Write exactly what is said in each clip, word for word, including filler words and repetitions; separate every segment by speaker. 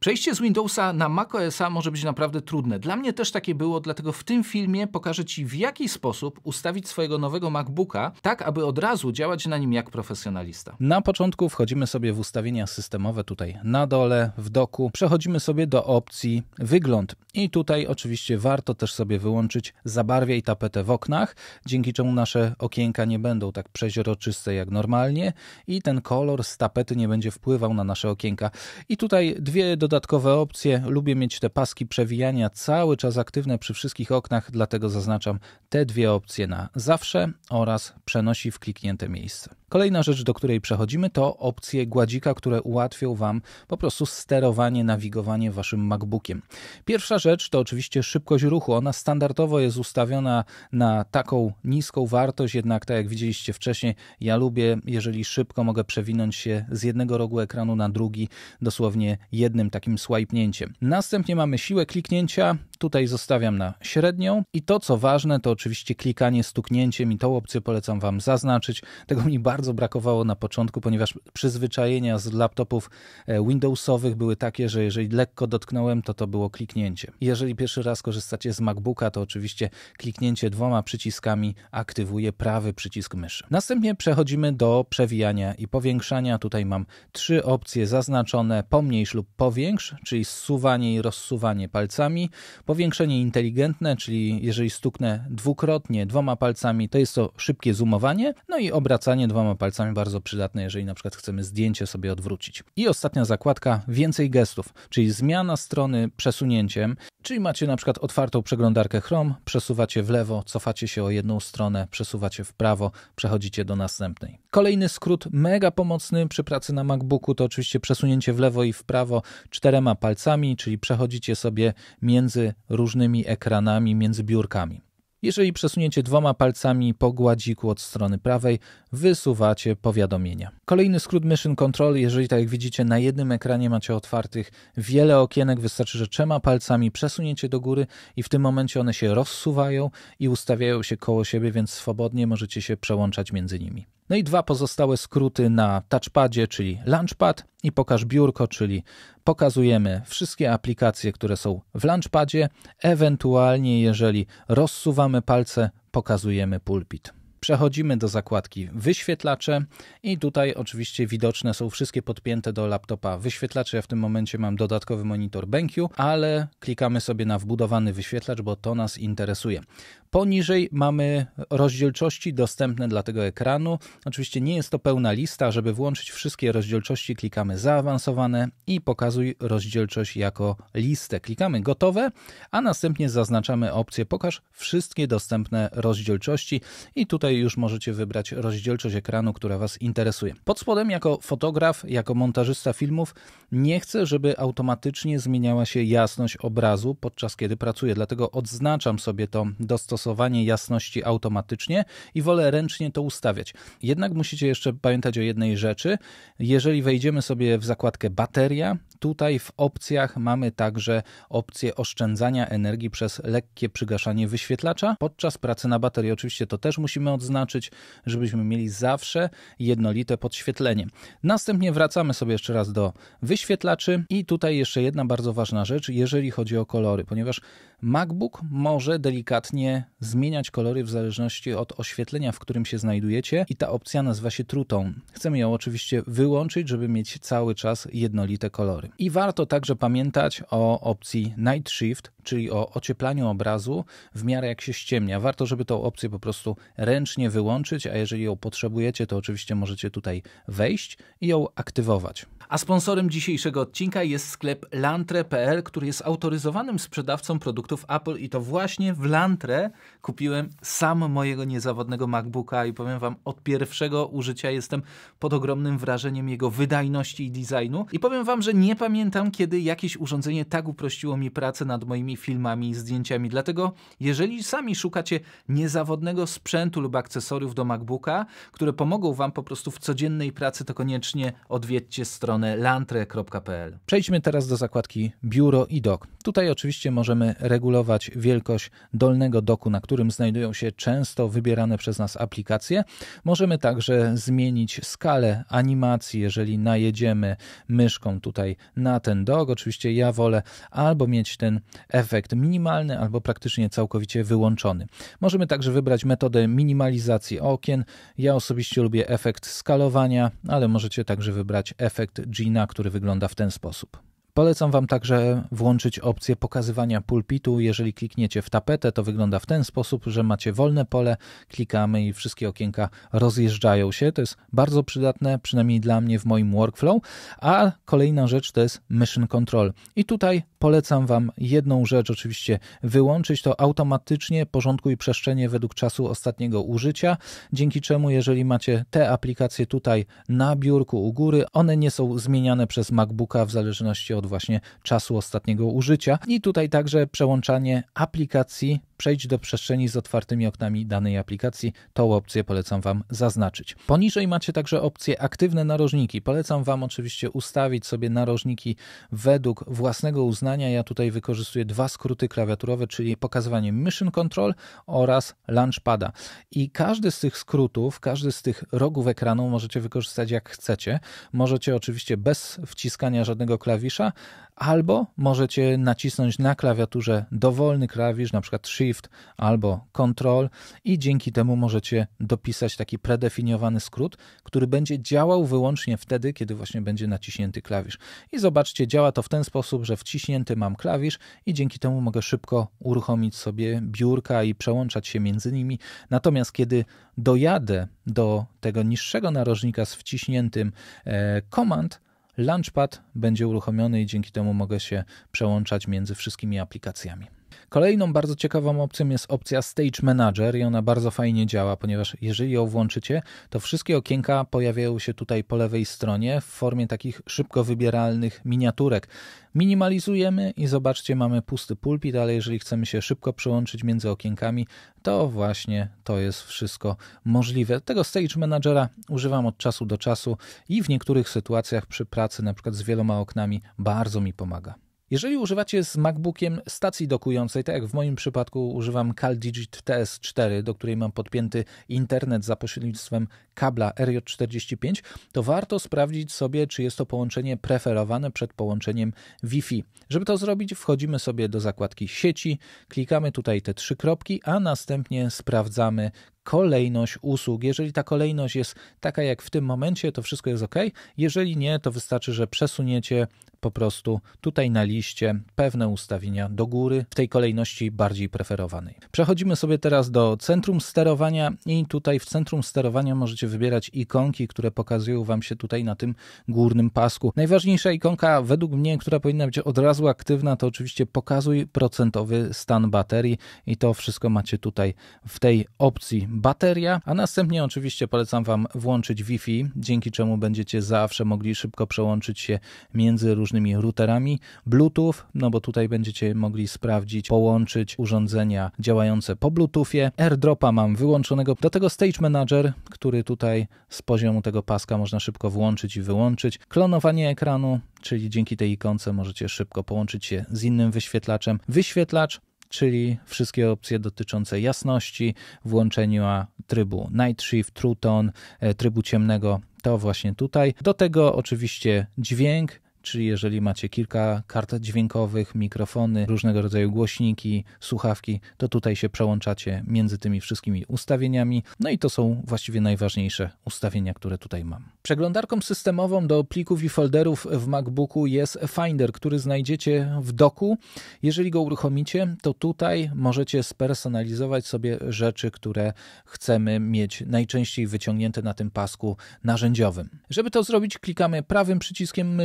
Speaker 1: Przejście z Windowsa na macOSa może być naprawdę trudne. Dla mnie też takie było, dlatego w tym filmie pokażę Ci, w jaki sposób ustawić swojego nowego MacBooka, tak aby od razu działać na nim jak profesjonalista. Na początku wchodzimy sobie w ustawienia systemowe, tutaj na dole, w doku. Przechodzimy sobie do opcji wygląd i tutaj oczywiście warto też sobie wyłączyć zabarwiaj tapetę w oknach, dzięki czemu nasze okienka nie będą tak przeźroczyste jak normalnie i ten kolor z tapety nie będzie wpływał na nasze okienka. I tutaj dwie dodatkowe opcje. Lubię mieć te paski przewijania cały czas aktywne przy wszystkich oknach, dlatego zaznaczam te dwie opcje na zawsze oraz przenosi w kliknięte miejsce. Kolejna rzecz, do której przechodzimy, to opcje gładzika, które ułatwią Wam po prostu sterowanie, nawigowanie Waszym MacBookiem. Pierwsza rzecz to oczywiście szybkość ruchu. Ona standardowo jest ustawiona na taką niską wartość, jednak tak jak widzieliście wcześniej, ja lubię, jeżeli szybko mogę przewinąć się z jednego rogu ekranu na drugi, dosłownie jednym takim swipnięciem. Następnie mamy siłę kliknięcia. Tutaj zostawiam na średnią i to, co ważne, to oczywiście klikanie stuknięciem i tą opcję polecam Wam zaznaczyć. Tego mi bardzo brakowało na początku, ponieważ przyzwyczajenia z laptopów Windowsowych były takie, że jeżeli lekko dotknąłem, to to było kliknięcie. Jeżeli pierwszy raz korzystacie z MacBooka, to oczywiście kliknięcie dwoma przyciskami aktywuje prawy przycisk myszy. Następnie przechodzimy do przewijania i powiększania. Tutaj mam trzy opcje zaznaczone: pomniejsz lub powiększ, czyli zsuwanie i rozsuwanie palcami. Powiększenie inteligentne, czyli jeżeli stuknę dwukrotnie dwoma palcami, to jest to szybkie zoomowanie, no i obracanie dwoma palcami, bardzo przydatne, jeżeli na przykład chcemy zdjęcie sobie odwrócić. I ostatnia zakładka, więcej gestów, czyli zmiana strony przesunięciem, czyli macie na przykład otwartą przeglądarkę Chrome, przesuwacie w lewo, cofacie się o jedną stronę, przesuwacie w prawo, przechodzicie do następnej. Kolejny skrót mega pomocny przy pracy na MacBooku to oczywiście przesunięcie w lewo i w prawo czterema palcami, czyli przechodzicie sobie między różnymi ekranami, między biurkami. Jeżeli przesuniecie dwoma palcami po gładziku od strony prawej, wysuwacie powiadomienia. Kolejny skrót Mission Control, jeżeli tak jak widzicie na jednym ekranie macie otwartych wiele okienek, wystarczy, że trzema palcami przesuniecie do góry i w tym momencie one się rozsuwają i ustawiają się koło siebie, więc swobodnie możecie się przełączać między nimi. No i dwa pozostałe skróty na touchpadzie, czyli Launchpad i Pokaż biurko, czyli pokazujemy wszystkie aplikacje, które są w Launchpadzie, ewentualnie jeżeli rozsuwamy palce, pokazujemy pulpit. Przechodzimy do zakładki wyświetlacze i tutaj oczywiście widoczne są wszystkie podpięte do laptopa wyświetlacze. Ja w tym momencie mam dodatkowy monitor BenQ, ale klikamy sobie na wbudowany wyświetlacz, bo to nas interesuje. Poniżej mamy rozdzielczości dostępne dla tego ekranu. Oczywiście nie jest to pełna lista. Żeby włączyć wszystkie rozdzielczości, klikamy zaawansowane i pokazuj rozdzielczość jako listę. Klikamy gotowe, a następnie zaznaczamy opcję pokaż wszystkie dostępne rozdzielczości i tutaj już możecie wybrać rozdzielczość ekranu, która Was interesuje. Pod spodem jako fotograf, jako montażysta filmów nie chcę, żeby automatycznie zmieniała się jasność obrazu podczas kiedy pracuję, dlatego odznaczam sobie to dostosowanie jasności automatycznie i wolę ręcznie to ustawiać. Jednak musicie jeszcze pamiętać o jednej rzeczy. Jeżeli wejdziemy sobie w zakładkę bateria, tutaj w opcjach mamy także opcję oszczędzania energii przez lekkie przygaszanie wyświetlacza podczas pracy na baterii. Oczywiście to też musimy odznaczyć, żebyśmy mieli zawsze jednolite podświetlenie. Następnie wracamy sobie jeszcze raz do wyświetlaczy i tutaj jeszcze jedna bardzo ważna rzecz, jeżeli chodzi o kolory, ponieważ MacBook może delikatnie zmieniać kolory w zależności od oświetlenia, w którym się znajdujecie i ta opcja nazywa się True Tone. Chcemy ją oczywiście wyłączyć, żeby mieć cały czas jednolite kolory. I warto także pamiętać o opcji Night Shift, czyli o ocieplaniu obrazu w miarę jak się ściemnia. Warto, żeby tą opcję po prostu ręcznie wyłączyć, a jeżeli ją potrzebujecie, to oczywiście możecie tutaj wejść i ją aktywować. A sponsorem dzisiejszego odcinka jest sklep Lantre kropka p l, który jest autoryzowanym sprzedawcą produktów Apple i to właśnie w Lantre kupiłem sam mojego niezawodnego MacBooka i powiem Wam, od pierwszego użycia jestem pod ogromnym wrażeniem jego wydajności i designu i powiem Wam, że nie pamiętam, kiedy jakieś urządzenie tak uprościło mi pracę nad moimi filmami i zdjęciami. Dlatego jeżeli sami szukacie niezawodnego sprzętu lub liczbę akcesoriów do MacBooka, które pomogą Wam po prostu w codziennej pracy, to koniecznie odwiedźcie stronę lantre kropka p l. Przejdźmy teraz do zakładki Biuro i Dock. Tutaj oczywiście możemy regulować wielkość dolnego doku, na którym znajdują się często wybierane przez nas aplikacje. Możemy także zmienić skalę animacji, jeżeli najedziemy myszką tutaj na ten dock. Oczywiście ja wolę albo mieć ten efekt minimalny, albo praktycznie całkowicie wyłączony. Możemy także wybrać metodę minimalizacji okien. Ja osobiście lubię efekt skalowania, ale możecie także wybrać efekt Gina, który wygląda w ten sposób. Polecam Wam także włączyć opcję pokazywania pulpitu. Jeżeli klikniecie w tapetę, to wygląda w ten sposób, że macie wolne pole, klikamy i wszystkie okienka rozjeżdżają się. To jest bardzo przydatne, przynajmniej dla mnie w moim workflow. A kolejna rzecz to jest Mission Control. I tutaj polecam Wam jedną rzecz oczywiście wyłączyć, to automatycznie porządkuj przestrzenie według czasu ostatniego użycia, dzięki czemu jeżeli macie te aplikacje tutaj na biurku u góry, one nie są zmieniane przez MacBooka w zależności od właśnie czasu ostatniego użycia. I tutaj także przełączanie aplikacji, przejdź do przestrzeni z otwartymi oknami danej aplikacji. Tą opcję polecam Wam zaznaczyć. Poniżej macie także opcję aktywne narożniki. Polecam Wam oczywiście ustawić sobie narożniki według własnego uznania. Ja tutaj wykorzystuję dwa skróty klawiaturowe, czyli pokazywanie Mission Control oraz Launchpada. I każdy z tych skrótów, każdy z tych rogów ekranu możecie wykorzystać jak chcecie. Możecie oczywiście bez wciskania żadnego klawisza, albo możecie nacisnąć na klawiaturze dowolny klawisz, na przykład Shift albo Control i dzięki temu możecie dopisać taki predefiniowany skrót, który będzie działał wyłącznie wtedy, kiedy właśnie będzie naciśnięty klawisz. I zobaczcie, działa to w ten sposób, że wciśnięty mam klawisz i dzięki temu mogę szybko uruchomić sobie biurka i przełączać się między nimi. Natomiast kiedy dojadę do tego niższego narożnika z wciśniętym e, Command, Launchpad będzie uruchomiony i dzięki temu mogę się przełączać między wszystkimi aplikacjami. Kolejną bardzo ciekawą opcją jest opcja Stage Manager i ona bardzo fajnie działa, ponieważ jeżeli ją włączycie, to wszystkie okienka pojawiają się tutaj po lewej stronie w formie takich szybko wybieralnych miniaturek. Minimalizujemy i zobaczcie, mamy pusty pulpit, ale jeżeli chcemy się szybko przełączyć między okienkami, to właśnie to jest wszystko możliwe. Tego Stage Managera używam od czasu do czasu i w niektórych sytuacjach przy pracy, na przykład z wieloma oknami, bardzo mi pomaga. Jeżeli używacie z MacBookiem stacji dokującej, tak jak w moim przypadku używam CalDigit T S cztery, do której mam podpięty internet za pośrednictwem kabla R J czterdzieści pięć, to warto sprawdzić sobie, czy jest to połączenie preferowane przed połączeniem Wi-Fi. Żeby to zrobić, wchodzimy sobie do zakładki sieci, klikamy tutaj te trzy kropki, a następnie sprawdzamy kolejność usług. Jeżeli ta kolejność jest taka jak w tym momencie, to wszystko jest OK. Jeżeli nie, to wystarczy, że przesuniecie po prostu tutaj na liście pewne ustawienia do góry w tej kolejności bardziej preferowanej. Przechodzimy sobie teraz do centrum sterowania i tutaj w centrum sterowania możecie wybierać ikonki, które pokazują Wam się tutaj na tym górnym pasku. Najważniejsza ikonka według mnie, która powinna być od razu aktywna, to oczywiście pokazuj procentowy stan baterii i to wszystko macie tutaj w tej opcji bateria, a następnie oczywiście polecam Wam włączyć Wi-Fi, dzięki czemu będziecie zawsze mogli szybko przełączyć się między różnymi routerami. Bluetooth, no bo tutaj będziecie mogli sprawdzić, połączyć urządzenia działające po Bluetoothie. AirDropa mam wyłączonego. Do tego Stage Manager, który tutaj z poziomu tego paska można szybko włączyć i wyłączyć. Klonowanie ekranu, czyli dzięki tej ikonce możecie szybko połączyć się z innym wyświetlaczem. Wyświetlacz, czyli wszystkie opcje dotyczące jasności, włączenia trybu Night Shift, True Tone, trybu ciemnego, to właśnie tutaj. Do tego oczywiście dźwięk, czyli jeżeli macie kilka kart dźwiękowych, mikrofony, różnego rodzaju głośniki, słuchawki, to tutaj się przełączacie między tymi wszystkimi ustawieniami. No i to są właściwie najważniejsze ustawienia, które tutaj mam. Przeglądarką systemową do plików i folderów w MacBooku jest Finder, który znajdziecie w doku. Jeżeli go uruchomicie, to tutaj możecie spersonalizować sobie rzeczy, które chcemy mieć najczęściej wyciągnięte na tym pasku narzędziowym. Żeby to zrobić, klikamy prawym przyciskiem myszy,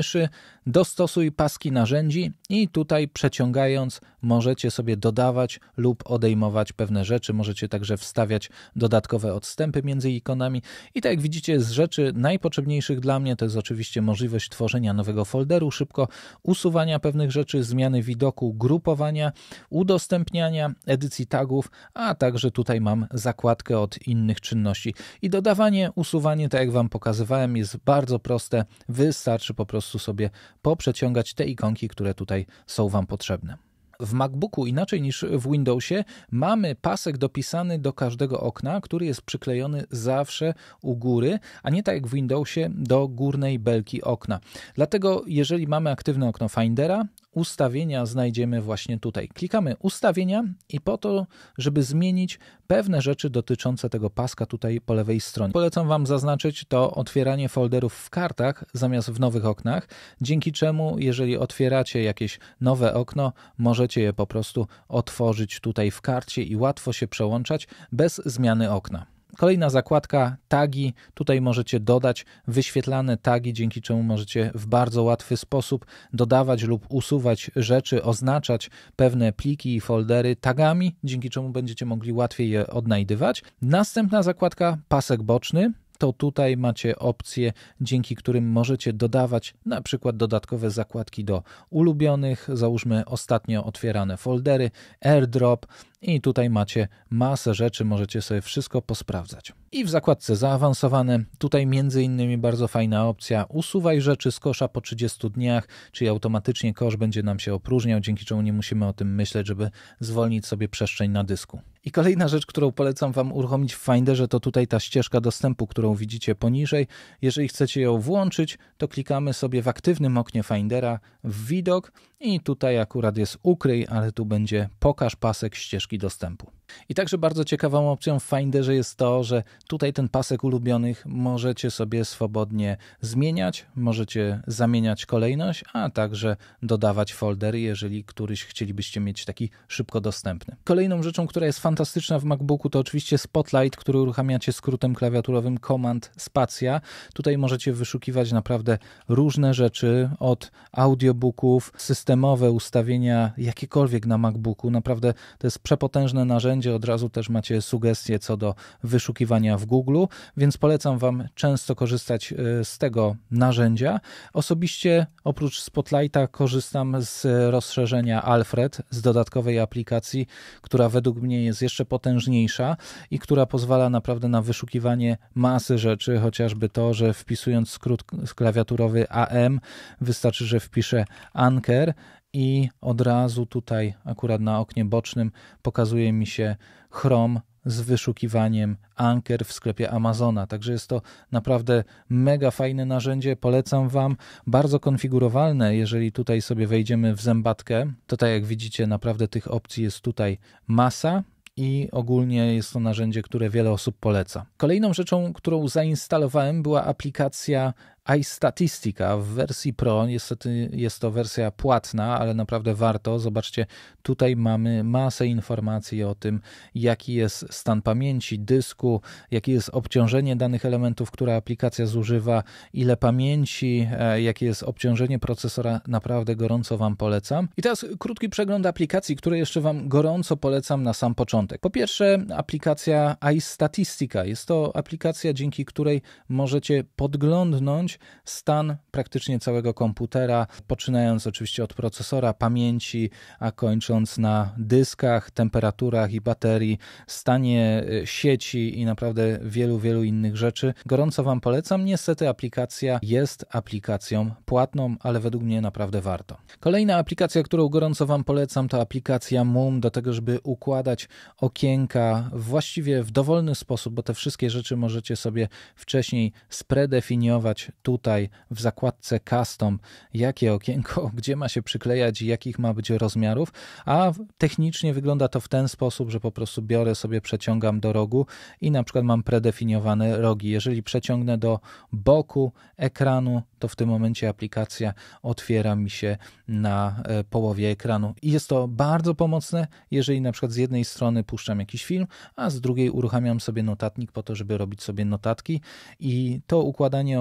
Speaker 1: dostosuj paski narzędzi i tutaj przeciągając możecie sobie dodawać lub odejmować pewne rzeczy. Możecie także wstawiać dodatkowe odstępy między ikonami i tak jak widzicie z rzeczy najpotrzebniejszych dla mnie to jest oczywiście możliwość tworzenia nowego folderu, szybko usuwania pewnych rzeczy, zmiany widoku, grupowania, udostępniania, edycji tagów, a także tutaj mam zakładkę od innych czynności. I dodawanie, usuwanie, tak jak Wam pokazywałem, jest bardzo proste. Wystarczy po prostu sobie poprzeciągać te ikonki, które tutaj są Wam potrzebne. W MacBooku inaczej niż w Windowsie mamy pasek dopisany do każdego okna, który jest przyklejony zawsze u góry, a nie tak jak w Windowsie do górnej belki okna. Dlatego jeżeli mamy aktywne okno Findera, ustawienia znajdziemy właśnie tutaj. Klikamy ustawienia i po to, żeby zmienić pewne rzeczy dotyczące tego paska tutaj po lewej stronie. Polecam Wam zaznaczyć to otwieranie folderów w kartach zamiast w nowych oknach, dzięki czemu jeżeli otwieracie jakieś nowe okno, możecie je po prostu otworzyć tutaj w karcie i łatwo się przełączać bez zmiany okna. Kolejna zakładka tagi, tutaj możecie dodać wyświetlane tagi, dzięki czemu możecie w bardzo łatwy sposób dodawać lub usuwać rzeczy, oznaczać pewne pliki i foldery tagami, dzięki czemu będziecie mogli łatwiej je odnajdywać. Następna zakładka pasek boczny. To tutaj macie opcje, dzięki którym możecie dodawać na przykład dodatkowe zakładki do ulubionych, załóżmy ostatnio otwierane foldery, AirDrop i tutaj macie masę rzeczy, możecie sobie wszystko posprawdzać. I w zakładce zaawansowane, tutaj między innymi bardzo fajna opcja usuwaj rzeczy z kosza po trzydziestu dniach, czyli automatycznie kosz będzie nam się opróżniał, dzięki czemu nie musimy o tym myśleć, żeby zwolnić sobie przestrzeń na dysku. I kolejna rzecz, którą polecam Wam uruchomić w Finderze, to tutaj ta ścieżka dostępu, którą widzicie poniżej. Jeżeli chcecie ją włączyć, to klikamy sobie w aktywnym oknie Findera w widok i tutaj akurat jest ukryj, ale tu będzie pokaż pasek ścieżki dostępu. I także bardzo ciekawą opcją w Finderze jest to, że tutaj ten pasek ulubionych możecie sobie swobodnie zmieniać, możecie zamieniać kolejność, a także dodawać foldery, jeżeli któryś chcielibyście mieć taki szybko dostępny. Kolejną rzeczą, która jest fantastyczna w MacBooku, to oczywiście Spotlight, który uruchamiacie skrótem klawiaturowym Command Spacja. Tutaj możecie wyszukiwać naprawdę różne rzeczy, od audiobooków, systemowe ustawienia, jakiekolwiek na MacBooku. Naprawdę to jest przepotężne narzędzie. Od razu też macie sugestie co do wyszukiwania w Google, więc polecam Wam często korzystać z tego narzędzia. Osobiście oprócz Spotlighta korzystam z rozszerzenia Alfred, z dodatkowej aplikacji, która według mnie jest jeszcze potężniejsza i która pozwala naprawdę na wyszukiwanie masy rzeczy, chociażby to, że wpisując skrót klawiaturowy A M wystarczy, że wpiszę Anker i od razu tutaj akurat na oknie bocznym pokazuje mi się Chrome z wyszukiwaniem Anker w sklepie Amazona. Także jest to naprawdę mega fajne narzędzie, polecam Wam. Bardzo konfigurowalne, jeżeli tutaj sobie wejdziemy w zębatkę, to tak jak widzicie naprawdę tych opcji jest tutaj masa. I ogólnie jest to narzędzie, które wiele osób poleca. Kolejną rzeczą, którą zainstalowałem, była aplikacja iStatistica w wersji Pro. Niestety jest to wersja płatna, ale naprawdę warto. Zobaczcie, tutaj mamy masę informacji o tym, jaki jest stan pamięci, dysku, jakie jest obciążenie danych elementów, które aplikacja zużywa, ile pamięci, jakie jest obciążenie procesora. Naprawdę gorąco Wam polecam. I teraz krótki przegląd aplikacji, które jeszcze Wam gorąco polecam na sam początek. Po pierwsze, aplikacja iStatistica. Jest to aplikacja, dzięki której możecie podglądnąć stan praktycznie całego komputera, poczynając oczywiście od procesora, pamięci, a kończąc na dyskach, temperaturach i baterii, stanie sieci i naprawdę wielu, wielu innych rzeczy. Gorąco Wam polecam. Niestety aplikacja jest aplikacją płatną, ale według mnie naprawdę warto. Kolejna aplikacja, którą gorąco Wam polecam, to aplikacja Moom do tego, żeby układać okienka właściwie w dowolny sposób, bo te wszystkie rzeczy możecie sobie wcześniej spredefiniować tutaj w zakładce Custom, jakie okienko, gdzie ma się przyklejać i jakich ma być rozmiarów, a technicznie wygląda to w ten sposób, że po prostu biorę sobie, przeciągam do rogu i na przykład mam predefiniowane rogi. Jeżeli przeciągnę do boku ekranu, to w tym momencie aplikacja otwiera mi się na połowie ekranu. I jest to bardzo pomocne, jeżeli na przykład z jednej strony puszczam jakiś film, a z drugiej uruchamiam sobie notatnik po to, żeby robić sobie notatki i to układanie okien jest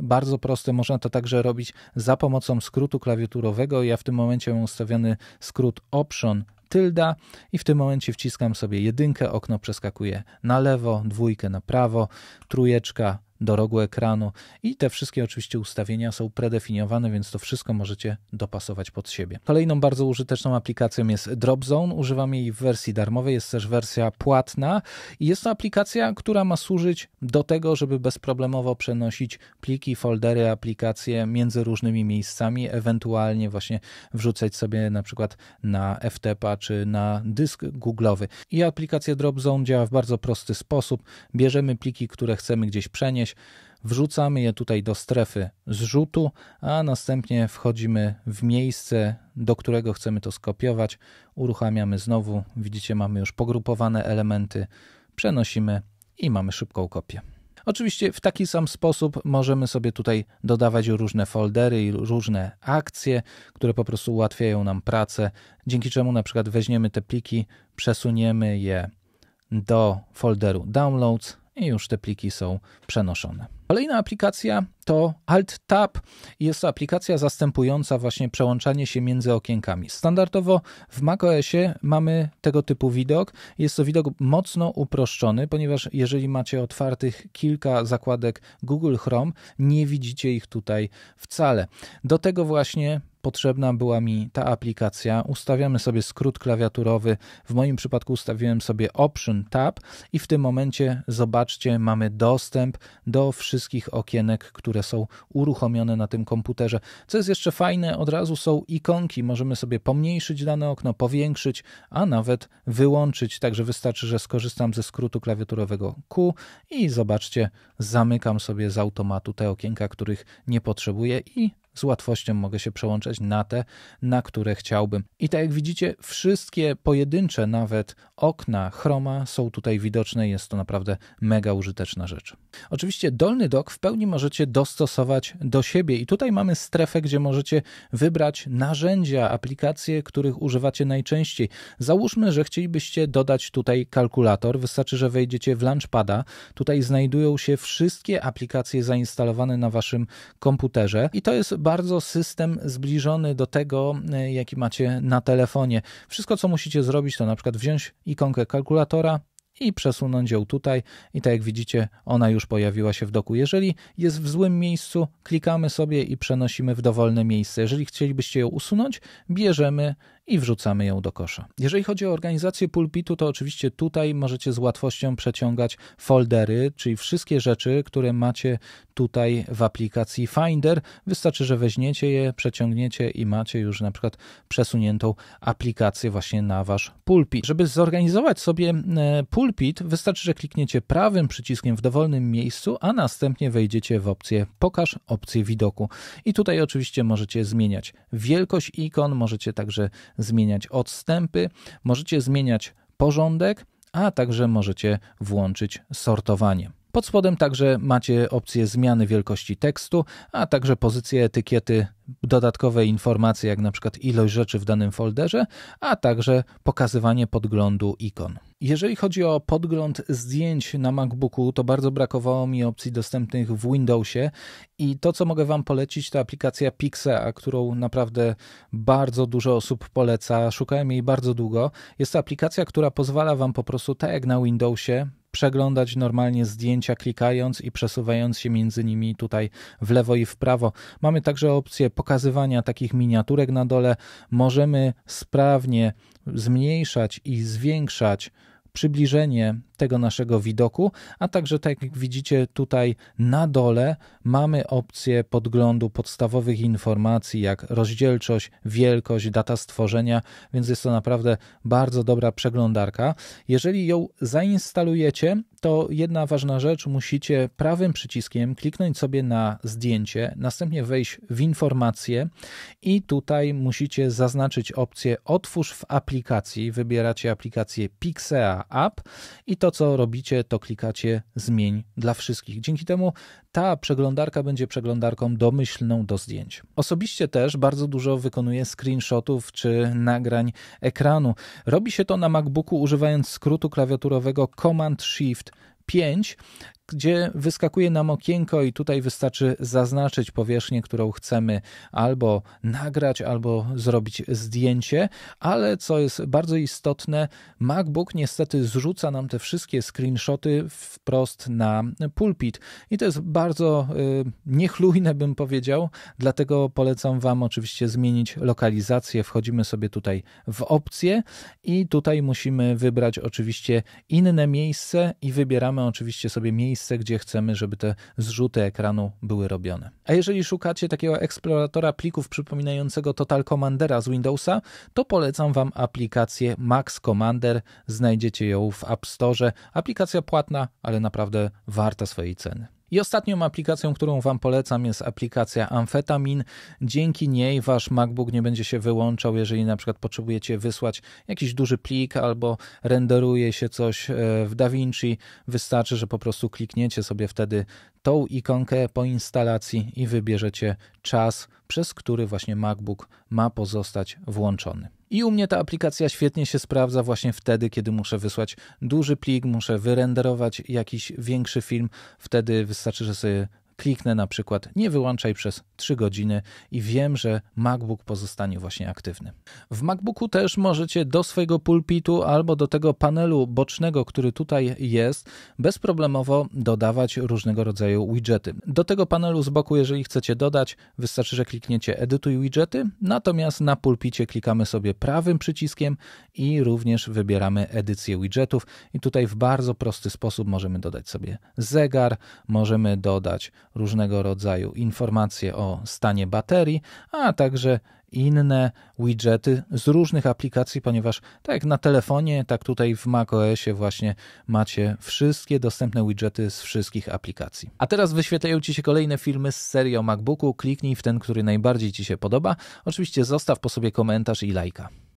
Speaker 1: bardzo proste. Można to także robić za pomocą skrótu klawiaturowego. Ja w tym momencie mam ustawiony skrót Option tylda i w tym momencie wciskam sobie jedynkę, okno przeskakuje na lewo, dwójkę na prawo, trójeczka do rogu ekranu i te wszystkie oczywiście ustawienia są predefiniowane, więc to wszystko możecie dopasować pod siebie. Kolejną bardzo użyteczną aplikacją jest Dropzone. Używam jej w wersji darmowej, jest też wersja płatna i jest to aplikacja, która ma służyć do tego, żeby bezproblemowo przenosić pliki, foldery, aplikacje między różnymi miejscami, ewentualnie właśnie wrzucać sobie na przykład na F T P a czy na dysk googlowy. I aplikacja Dropzone działa w bardzo prosty sposób. Bierzemy pliki, które chcemy gdzieś przenieść, wrzucamy je tutaj do strefy zrzutu, a następnie wchodzimy w miejsce, do którego chcemy to skopiować, uruchamiamy znowu, widzicie, mamy już pogrupowane elementy, przenosimy i mamy szybką kopię. Oczywiście w taki sam sposób możemy sobie tutaj dodawać różne foldery i różne akcje, które po prostu ułatwiają nam pracę, dzięki czemu na przykład weźmiemy te pliki, przesuniemy je do folderu Downloads i już te pliki są przenoszone. Kolejna aplikacja to Alt-Tab. Jest to aplikacja zastępująca właśnie przełączanie się między okienkami. Standardowo w macOSie mamy tego typu widok. Jest to widok mocno uproszczony, ponieważ jeżeli macie otwartych kilka zakładek Google Chrome, nie widzicie ich tutaj wcale. Do tego właśnie potrzebna była mi ta aplikacja. Ustawiamy sobie skrót klawiaturowy. W moim przypadku ustawiłem sobie Option Tab i w tym momencie zobaczcie, mamy dostęp do wszystkich okienek, które są uruchomione na tym komputerze. Co jest jeszcze fajne, od razu są ikonki. Możemy sobie pomniejszyć dane okno, powiększyć, a nawet wyłączyć. Także wystarczy, że skorzystam ze skrótu klawiaturowego Q i zobaczcie, zamykam sobie z automatu te okienka, których nie potrzebuję i z łatwością mogę się przełączać na te, na które chciałbym. I tak jak widzicie, wszystkie pojedyncze nawet okna Chroma są tutaj widoczne. Jest to naprawdę mega użyteczna rzecz. Oczywiście dolny dock w pełni możecie dostosować do siebie i tutaj mamy strefę, gdzie możecie wybrać narzędzia, aplikacje, których używacie najczęściej. Załóżmy, że chcielibyście dodać tutaj kalkulator. Wystarczy, że wejdziecie w Launchpada. Tutaj znajdują się wszystkie aplikacje zainstalowane na waszym komputerze i to jest bardzo system zbliżony do tego, jaki macie na telefonie. Wszystko, co musicie zrobić, to na przykład wziąć ikonkę kalkulatora i przesunąć ją tutaj i tak jak widzicie, ona już pojawiła się w doku. Jeżeli jest w złym miejscu, klikamy sobie i przenosimy w dowolne miejsce. Jeżeli chcielibyście ją usunąć, bierzemy i wrzucamy ją do kosza. Jeżeli chodzi o organizację pulpitu, to oczywiście tutaj możecie z łatwością przeciągać foldery, czyli wszystkie rzeczy, które macie tutaj w aplikacji Finder. Wystarczy, że weźmiecie je, przeciągniecie i macie już na przykład przesuniętą aplikację właśnie na wasz pulpit. Żeby zorganizować sobie pulpit, wystarczy, że klikniecie prawym przyciskiem w dowolnym miejscu, a następnie wejdziecie w opcję Pokaż opcję widoku. I tutaj oczywiście możecie zmieniać wielkość ikon, możecie także zmieniać odstępy, możecie zmieniać porządek, a także możecie włączyć sortowanie. Pod spodem także macie opcję zmiany wielkości tekstu, a także pozycję etykiety, dodatkowe informacje jak na przykład ilość rzeczy w danym folderze, a także pokazywanie podglądu ikon. Jeżeli chodzi o podgląd zdjęć na MacBooku, to bardzo brakowało mi opcji dostępnych w Windowsie i to, co mogę wam polecić, to aplikacja Pixea, którą naprawdę bardzo dużo osób poleca. Szukałem jej bardzo długo. Jest to aplikacja, która pozwala wam po prostu, tak jak na Windowsie, przeglądać normalnie zdjęcia klikając i przesuwając się między nimi tutaj w lewo i w prawo. Mamy także opcję pokazywania takich miniaturek na dole. Możemy sprawnie zmniejszać i zwiększać przybliżenie tego naszego widoku, a także tak jak widzicie tutaj na dole mamy opcję podglądu podstawowych informacji jak rozdzielczość, wielkość, data stworzenia, więc jest to naprawdę bardzo dobra przeglądarka. Jeżeli ją zainstalujecie, to jedna ważna rzecz, musicie prawym przyciskiem kliknąć sobie na zdjęcie, następnie wejść w informacje i tutaj musicie zaznaczyć opcję Otwórz w aplikacji, wybieracie aplikację Pixea App i to, co robicie, to klikacie Zmień dla wszystkich. Dzięki temu ta przeglądarka będzie przeglądarką domyślną do zdjęć. Osobiście też bardzo dużo wykonuję screenshotów czy nagrań ekranu. Robi się to na MacBooku używając skrótu klawiaturowego Command Shift pięć gdzie wyskakuje nam okienko i tutaj wystarczy zaznaczyć powierzchnię, którą chcemy albo nagrać, albo zrobić zdjęcie, ale co jest bardzo istotne, MacBook niestety zrzuca nam te wszystkie screenshoty wprost na pulpit i to jest bardzo y, niechlujne, bym powiedział, dlatego polecam Wam oczywiście zmienić lokalizację. Wchodzimy sobie tutaj w opcje i tutaj musimy wybrać oczywiście inne miejsce i wybieramy oczywiście sobie miejsce, gdzie chcemy, żeby te zrzuty ekranu były robione. A jeżeli szukacie takiego eksploratora plików przypominającego Total Commandera z Windowsa, to polecam Wam aplikację Max Commander. Znajdziecie ją w App Store. Aplikacja płatna, ale naprawdę warta swojej ceny. I ostatnią aplikacją, którą Wam polecam, jest aplikacja Amfetamin. Dzięki niej Wasz MacBook nie będzie się wyłączał, jeżeli na przykład potrzebujecie wysłać jakiś duży plik albo renderuje się coś w DaVinci. Wystarczy, że po prostu klikniecie sobie wtedy tą ikonkę po instalacji i wybierzecie czas, przez który właśnie MacBook ma pozostać włączony. I u mnie ta aplikacja świetnie się sprawdza właśnie wtedy, kiedy muszę wysłać duży plik, muszę wyrenderować jakiś większy film. Wtedy wystarczy, że sobie kliknę na przykład nie wyłączaj przez trzy godziny i wiem, że MacBook pozostanie właśnie aktywny. W MacBooku też możecie do swojego pulpitu albo do tego panelu bocznego, który tutaj jest, bezproblemowo dodawać różnego rodzaju widgety. Do tego panelu z boku, jeżeli chcecie dodać, wystarczy, że klikniecie edytuj widgety, natomiast na pulpicie klikamy sobie prawym przyciskiem i również wybieramy edycję widgetów i tutaj w bardzo prosty sposób możemy dodać sobie zegar, możemy dodać różnego rodzaju informacje o stanie baterii, a także inne widgety z różnych aplikacji, ponieważ tak jak na telefonie, tak tutaj w macOSie właśnie macie wszystkie dostępne widgety z wszystkich aplikacji. A teraz wyświetlają Ci się kolejne filmy z serii o MacBooku. Kliknij w ten, który najbardziej Ci się podoba. Oczywiście zostaw po sobie komentarz i lajka.